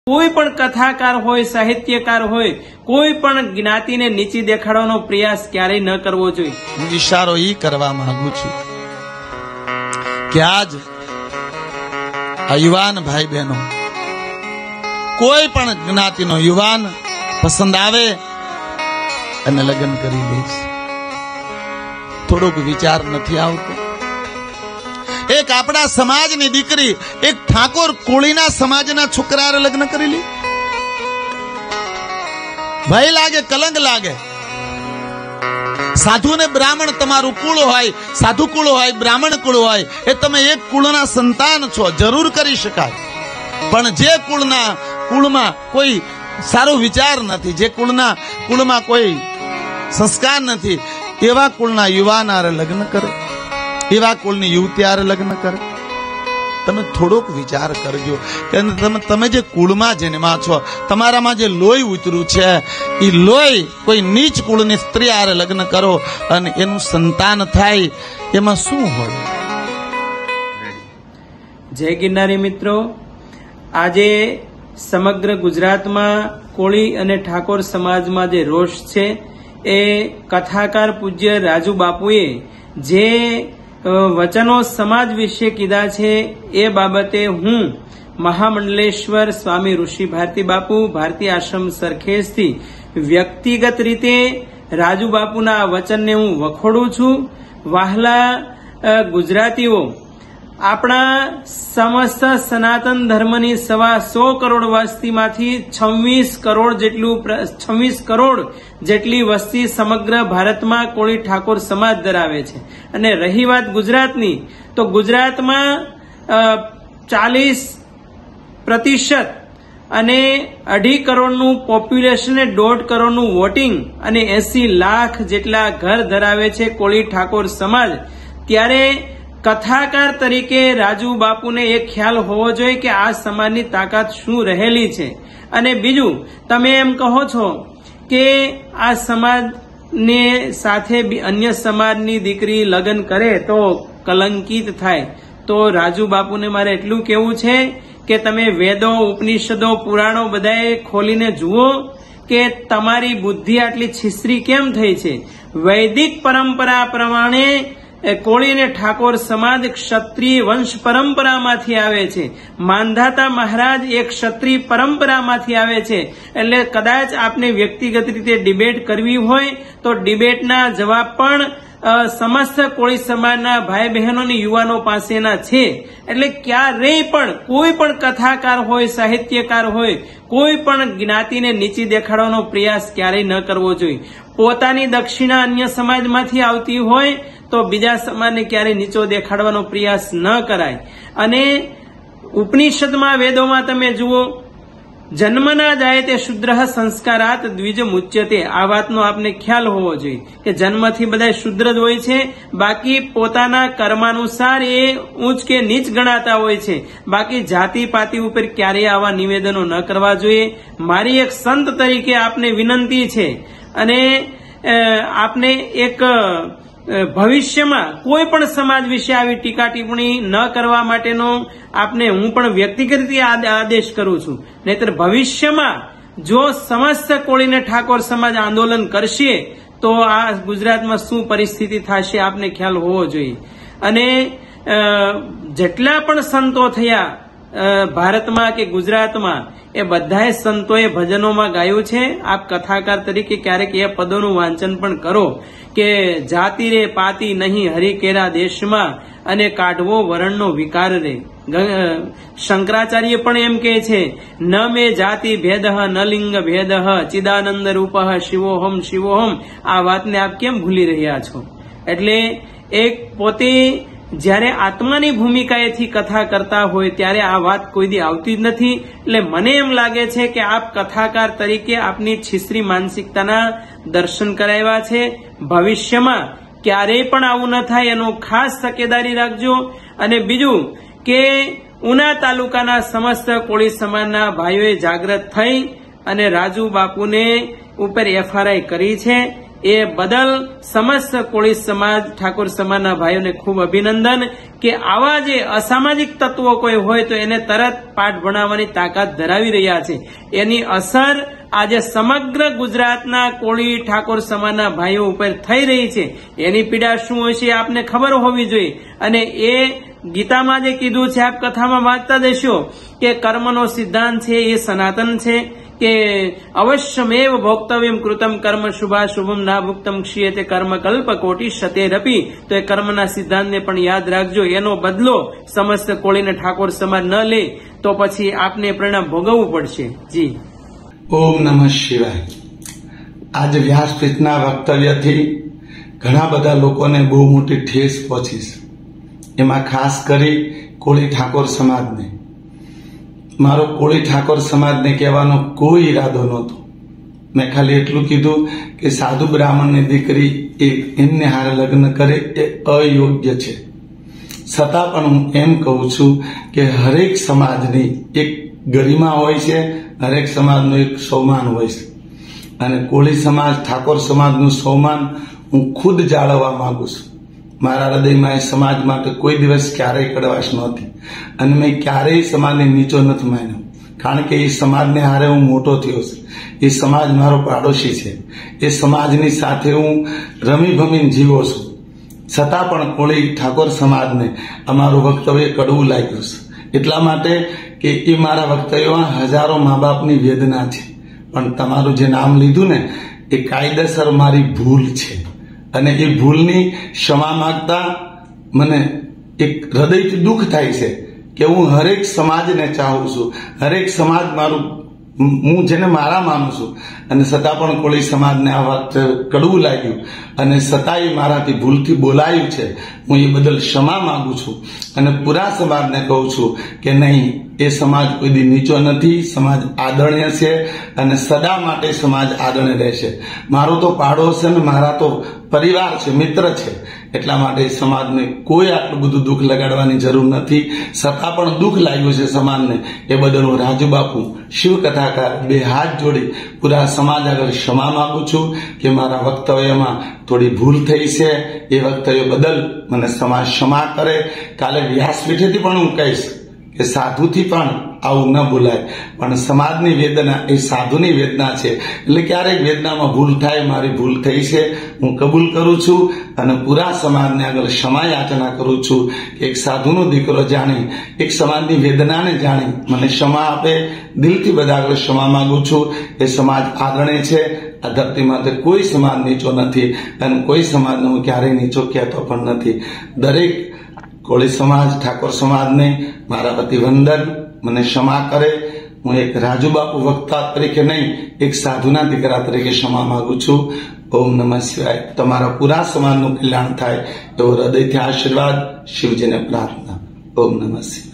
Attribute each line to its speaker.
Speaker 1: કોઈ પણ કથાકાર હોય, સાહિત્યકાર હોય, કોઈ પણ જ્ઞાતિને નીચી દેખાડવાનો પ્રયાસ ક્યારેય ન કરવો જોઈએ.
Speaker 2: હું ઈશારો ઈ કરવા માંગુ છું કે આજ આ યુવાન ભાઈ બહેનો, કોઈ પણ જ્ઞાતિનો યુવાન પસંદ આવે અને લગ્ન કરી લઈશ, થોડોક વિચાર નથી આવતો. એક આપણા સમાજની દીકરી એક ઠાકોર કોળીના સમાજના છોકરાએ લગ્ન કરી લી. ભય લાગે, કલંક લાગે. સાધુ ને બ્રાહ્મણ તમારું કુળ હોય, સાધુ કુળ હોય, બ્રાહ્મણ કુળ હોય, એ તમે એક કુળના સંતાન છો, જરૂર કરી શકાય. પણ જે કુળમાં કોઈ સારો વિચાર નથી, જે કુળમાં કોઈ સંસ્કાર નથી, એવા કુળના યુવાન આરે લગ્ન કરે, એવા કુળની યુવતી આરે લગ્ન કરે. તમે થોડોક વિચાર કરજો કે તમે જે કુળમાં જન્મા છો, તમારામાં જે લોહી ઉતર્યું છે, એ લોહી કોઈ નીચ કુળની સ્ત્રી આરે લગ્ન કરો અને એનું સંતાન થાય, એમાં શું હોય?
Speaker 1: જય ગિરનારી મિત્રો, આજે સમગ્ર ગુજરાતમાં કોળી અને ઠાકોર સમાજમાં જે રોષ છે, એ કથાકાર પૂજ્ય રાજુ બાપુએ જે વચનો સમાજ વિશે કીધા છે, એ બાબતે હું મહામંડલેશ્વર સ્વામી ઋષિ ભારતી બાપુ, ભારતી આશ્રમ સરખેજથી વ્યક્તિગત રીતે રાજુ બાપુના આ વચનને હું વખોડું છું. વહાલા ગુજરાતીઓ, આપણા સમસ્ત સનાતન ધર્મની 100 કરોડ વસ્તીમાંથી 26 કરોડ જેટલી વસ્તી સમગ્ર ભારતમાં કોળી ઠાકોર સમાજ ધરાવે છે. અને રહી વાત ગુજરાતની, તો ગુજરાતમાં 40% અને 2.5 કરોડનું પોપ્યુલેશન, 1.5 કરોડનું વોટિંગ અને 80 લાખ જેટલા ઘર ધરાવે છે કોળી ઠાકોર સમાજ. ત્યારે કથાકાર તરીકે રાજુ બાપુને એક ખ્યાલ હોવો જોઈએ કે આ સમાજની તાકાત શું રહેલી છે. અને બીજું, તમે એમ કહો છો કે આ સમાજને સાથે અન્ય સમાજની દીકરી લગ્ન કરે તો કલંકિત થાય. તો રાજુ બાપુને મારે એટલું કહેવું છે કે તમે વેદો, ઉપનિષદો, પુરાણો બધાએ ખોલીને જુઓ કે તમારી બુદ્ધિ આટલી છીછરી કેમ થઈ છે. વૈદિક પરંપરા પ્રમાણે કોળી અને ઠાકોર સમાજ ક્ષત્રિય વંશ પરંપરામાંથી આવે છે. માંધાતા મહારાજ એક ક્ષત્રિય પરંપરામાંથી આવે છે. એટલે કદાચ આપને વ્યક્તિગત રીતે ડિબેટ કરવી હોય તો ડિબેટના જવાબ પણ સમસ્ત કોળી સમાજના ભાઈ બહેનોની યુવાનો પાસેના છે. એટલે ક્યારેય પણ કોઈ પણ કથાકાર હોય, સાહિત્યકાર હોય, કોઈ પણ જ્ઞાતિને નીચી દેખાડવાનો પ્રયાસ ક્યારેય ન કરવો જોઈએ. પોતાની દક્ષિણા અન્ય સમાજમાંથી આવતી હોય તો બીજા સમાજને ક્યારેય નીચો દેખાડવાનો પ્રયાસ ન કરાય. અને ઉપનિષદમાં, વેદોમાં તમે જુઓ, જન્મના જાય તે શુદ્રઃ સંસ્કારાત દ્વિજ મુચ્યતે. આ વાતનો આપને ખ્યાલ હોવો જોઈએ કે જન્મથી બધા શુદ્ર જ હોય છે, બાકી પોતાના કર્માનુસાર એ ઊંચ કે નીચ ગણાતા હોય છે. બાકી જાતિ પાતિ ઉપર ક્યારેય આવા નિવેદનો ન કરવા જોઈએ. મારી એક સંત તરીકે આપને વિનંતી છે, અને આપને એક ભવિષ્યમાં કોઈ પણ સમાજ વિશે આવી ટીકા ટિપ્પણી ન કરવા માટેનો આપને હું પણ વ્યક્તિગત રીતે આદેશ કરું છું. નહીતર ભવિષ્યમાં જો સમસ્ત કોળીને ઠાકોર સમાજ આંદોલન કરશે તો આ ગુજરાતમાં શું પરિસ્થિતિ થશે આપને ખ્યાલ હોવો જોઈએ. અને જેટલા પણ સંતો થયા ભારતમાં કે ગુજરાતમાં, એ બધાએ સંતોએ ભજનોમાં ગાયું છે. આપ કથાકાર તરીકે ક્યારેક એ પદોનું વાંચન પણ કરો કે જાતિ રે પાતી નહીં હરિ કેરા દેશમાં, અને કાઢવો વરણનો વિકાર રે. શંકરાચાર્ય પણ એમ કહે છે, ન મે જાતિ ભેદ ન લિંગ ભેદ ચિદાનંદ રૂપ શિવોહમ શિવોહમ. આ વાતને આપ કેમ ભૂલી રહ્યા છો? એટલે એક પોતે જ્યારે આત્માની ભૂમિકાએથી કથા કરતા હોય ત્યારે આ વાત કોઈ દી આવતી જ નથી. એટલે મને એમ લાગે છે કે આપ કથાકાર તરીકે આપની છીછરી માનસિકતાના દર્શન કરાવ્યા છે. ભવિષ્યમાં ક્યારેય પણ આવું ન થાય એનો ખાસ તકેદારી રાખજો. અને બીજું કે ઉના તાલુકાના સમસ્ત કોળી સમાજના ભાઈઓએ જાગૃત થઈ અને રાજુ બાપુને ઉપર FRI કરી છે. એ બદલ સમસ્ત કોળી સમાજ ઠાકોર સમાજના ભાઈઓને ખૂબ અભિનંદન કે આવા જે અસામાજિક તત્વો કોઈ હોય તો એને તરત પાઠ ભણાવવાની તાકાત ધરાવી રહ્યા છે. એની અસર આજે સમગ્ર ગુજરાતના કોળી ઠાકોર સમાજના ભાઈઓ ઉપર થઈ રહી છે. એની પીડા શું હોય છે આપને ખબર હોવી જોઈએ. અને એ ગીતામાં જે કીધું છે, આપ કથામાં વાંચતા દેશો કે કર્મનો સિદ્ધાંત છે એ સનાતન છે, કે અવશ્યમેવ ભોક્તવ્યમ કૃતમ કર્મ શુભાશુભમ ના ભુક્તમ ક્ષીયતે કર્મ કલ્પ કોટી શતેરપી. તો એ કર્મના સિદ્ધાંતને પણ યાદ રાખજો. એનો બદલો સમસ્ત કોળીને ઠાકોર સમાજ ન લે તો પછી આપને પરિણામ ભોગવવું પડશે. જી
Speaker 3: ઓમ નમઃ શિવાય. આજ વ્યાસપીઠના વક્તવ્યથી ઘણા બધા લોકોને બહુ મોટી ઠેસ પહોંચી છે. એમાં ખાસ કરી કોળી ઠાકોર સમાજને. મારો કોળી ઠાકોર સમાજને કહેવાનો કોઈ ઈરાદો નહોતો. મેં ખાલી એટલું કીધું કે સાધુ બ્રાહ્મણની દીકરી એમને હારે લગ્ન કરે એ અયોગ્ય છે. છતાં પણ હું એમ કહું છું કે હરેક સમાજની એક ગરિમા હોય છે, હરેક સમાજનું એક સ્વમાન હોય છે. અને કોળી સમાજ ઠાકોર સમાજનું સ્વમાન હું ખુદ જાળવવા માંગુ છું. મારા હૃદયમાં એ સમાજ માટે કોઈ દિવસ ક્યારેય કડવાશ નહોતી અને મેં ક્યારેય સમાજને નીચો નથી માન્યો. કારણ કે એ સમાજને હારે હું મોટો થયો છું. એ સમાજ મારો પાડોશી છે. એ સમાજની સાથે હું રમી ભમીને જીવો છું. છતાં પણ કોળી ઠાકોર સમાજને અમારું વક્તવ્ય કડવું લાગ્યું છે. એટલા માટે કે એ મારા વક્તવ્યમાં હજારો મા બાપની વેદના છે. પણ તમારું જે નામ લીધું ને એ કાયદેસર મારી ભૂલ છે. અને એ ભૂલની ક્ષમા માંગતા મને એક હૃદયથી દુઃખ થાય છે કે હું હરેક સમાજને ચાહું છું. હરેક સમાજ મારું, હું જેને મારા માનું છું. અને છતાં પણ કોળી સમાજને આ વાત કડવું લાગ્યું અને છતાં એ મારાથી ભૂલથી બોલાયું છે. હું એ બદલ ક્ષમા માંગુ છું અને પૂરા સમાજને કહું છું કે નહીં, એ સમાજ કોઈ દી નીચો નથી. સમાજ આદરણીય છે અને સદા માટે સમાજ આદરણીય રહેશે. મારો તો પાડોશ છે ને મારા તો પરિવાર છે, મિત્ર છે. એટલા માટે સમાજને કોઈ આટલું બધું દુઃખ લગાડવાની જરૂર નથી. છતાં પણ દુઃખ લાગ્યું છે સમાજને, એ બદલ હું રાજુબાપુ શિવ કથાકાર બે હાથ જોડી પૂરા સમાજ આગળ ક્ષમા માંગુ છું કે મારા વક્તવ્યમાં થોડી ભૂલ થઈ છે. એ વક્તવ્ય બદલ મને સમાજ ક્ષમા કરે. કાલે વ્યાસપીઠેથી પણ હું કહીશ કે સાધુથી પણ આવું ન બોલાય. પણ સમાજની વેદના એ સાધુની વેદના છે. એટલે ક્યારેક વેદનામાં ભૂલ થાય, મારી ભૂલ થઈ છે, હું કબૂલ કરું છું અને પૂરા સમાજને આગળ ક્ષમા યાચના કરું છું કે એક સાધુનો દીકરો જાણી, એક સમાજની વેદનાને જાણી મને ક્ષમા આપે. દિલથી બધા આગળ ક્ષમા માંગુ છું. એ સમાજ આદરણીય છે. આ ધરતી માટે કોઈ સમાજ નીચો નથી અને કોઈ સમાજને હું ક્યારેય નીચો કહેતો પણ નથી. દરેક કોળી સમાજ ઠાકોર સમાજને મારા વતી વંદન. મને ક્ષમા કરે. હું એક રાજુબાપુ વક્તા તરીકે નહીં, એક સાધુના દીકરા તરીકે ક્ષમા માંગુ છું. ઓમ નમઃ શિવાય. તમારા પૂરા સમાજનું કલ્યાણ થાય એવો હૃદયથી આશીર્વાદ. શિવજીને પ્રાર્થના. ઓમ નમઃ શિવાય.